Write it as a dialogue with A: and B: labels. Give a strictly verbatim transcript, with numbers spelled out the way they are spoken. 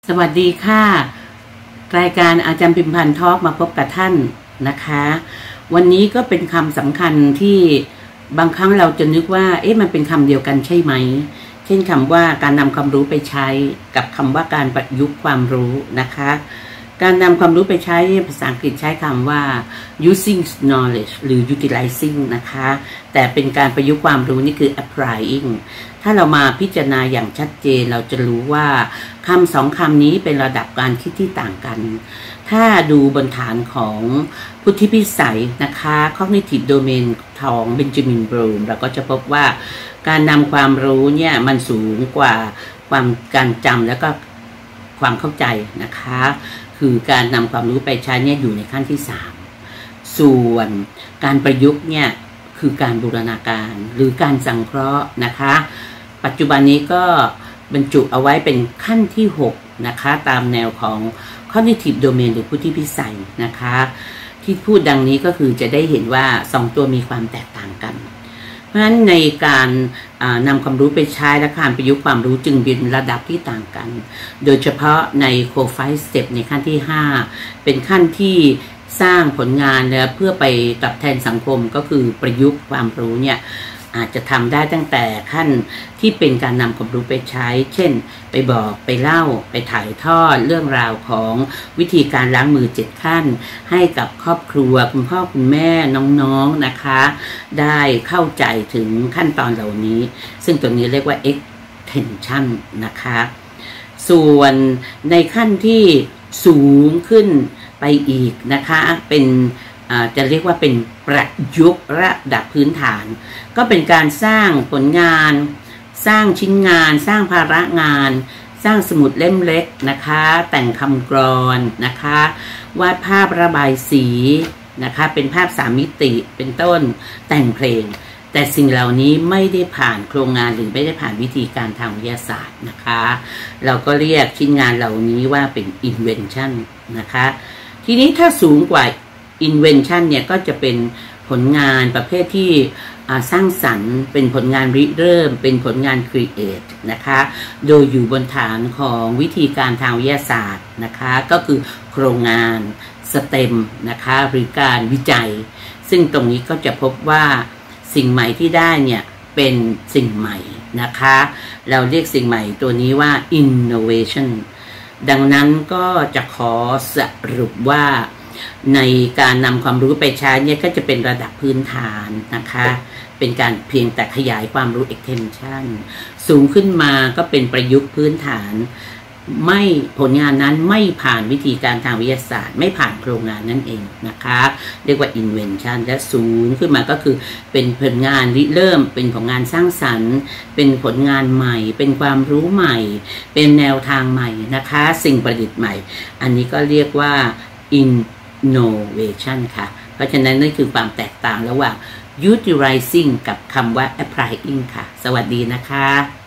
A: สวัสดีค่ะรายการอาจารย์พิมพันธ์ทอล์กมาพบกับท่านนะคะวันนี้ก็เป็นคำสำคัญที่บางครั้งเราจะนึกว่าเอ๊ะมันเป็นคำเดียวกันใช่ไหมเช่นคำว่าการนำความรู้ไปใช้กับคำว่าการประยุกต์ความรู้นะคะการนำความรู้ไปใช้ภาษาอังกฤษใช้คำว่า using knowledge หรือ utilizing นะคะแต่เป็นการประยุกต์ความรู้นี่คือ applying ถ้าเรามาพิจารณาอย่างชัดเจนเราจะรู้ว่าคำสองคำนี้เป็นระดับการคิดที่ต่างกันถ้าดูบนฐานของพุทธิพิสัยนะคะ cognitive domain ของเบนจามินบลูมเราก็จะพบว่าการนำความรู้เนี่ยมันสูงกว่าความการจำแล้วก็ความเข้าใจนะคะคือการนำความรู้ไปใช้เนี่ยอยู่ในขั้นที่สามส่วนการประยุกต์เนี่ยคือการบูรณาการหรือการสังเคราะห์นะคะปัจจุบันนี้ก็บรรจุเอาไว้เป็นขั้นที่หกนะคะตามแนวของ cognitive domain หรือพุทธิพิสัยนะคะที่พูดดังนี้ก็คือจะได้เห็นว่าสองตัวมีความแตกต่างกันเพราะฉะนั้นในการนำความรู้ไปใช้และการประยุกต์ความรู้จึงเป็นระดับที่ต่างกันโดยเฉพาะใน Core ไฟว์ Step ในขั้นที่ห้าเป็นขั้นที่สร้างผลงานและเพื่อไปตอบแทนสังคมก็คือประยุกต์ความรู้เนี่ยอาจจะทำได้ตั้งแต่ขั้นที่เป็นการนำความรู้ไปใช้เช่นไปบอกไปเล่าไปถ่ายทอดเรื่องราวของวิธีการล้างมือเจ็ดขั้นให้กับครอบครัวคุณพ่อคุณแม่น้องๆนะคะได้เข้าใจถึงขั้นตอนเหล่านี้ซึ่งตรงนี้เรียกว่า extension นะคะส่วนในขั้นที่สูงขึ้นไปอีกนะคะเป็นจะเรียกว่าเป็นประยุกต์ระดับพื้นฐานก็เป็นการสร้างผลงานสร้างชิ้นงานสร้างภาระงานสร้างสมุดเล่มเล็กนะคะแต่งคำกลอนนะคะวาดภาพระบายสีนะคะเป็นภาพสามมิติเป็นต้นแต่งเพลงแต่สิ่งเหล่านี้ไม่ได้ผ่านโครงงานหรือไม่ได้ผ่านวิธีการทางวิทยาศาสตร์นะคะเราก็เรียกชิ้นงานเหล่านี้ว่าเป็น invention นะคะทีนี้ถ้าสูงกว่า invention เนี่ยก็จะเป็นผลงานประเภทที่สร้างสรรค์เป็นผลงานริเริ่มเป็นผลงาน create นะคะโดยอยู่บนฐานของวิธีการทางวิทยาศาสตร์นะคะก็คือโครงงาน สเต็ม นะคะหรือการวิจัยซึ่งตรงนี้ก็จะพบว่าสิ่งใหม่ที่ได้เนี่ยเป็นสิ่งใหม่นะคะเราเรียกสิ่งใหม่ตัวนี้ว่า innovation ดังนั้นก็จะขอสรุปว่าในการนำความรู้ไปใช้เนี่ยก็จะเป็นระดับพื้นฐานนะคะเป็นการเพียงแต่ขยายความรู้ extension สูงขึ้นมาก็เป็นประยุกต์พื้นฐานไม่ผลงานนั้นไม่ผ่านวิธีการทางวิทยาศาสตร์ไม่ผ่านโครงงานนั่นเองนะคะเรียกว่า invention และสูงขึ้นมาก็คือเป็นผลงานริเริ่มเป็นผลงานสร้างสรรค์เป็นผลงานใหม่เป็นความรู้ใหม่เป็นแนวทางใหม่นะคะสิ่งประดิษฐ์ใหม่อันนี้ก็เรียกว่า innovation ค่ะเพราะฉะนั้นนั่นคือความแตกต่างระหว่าง utilizing กับคำว่า applying ค่ะสวัสดีนะคะ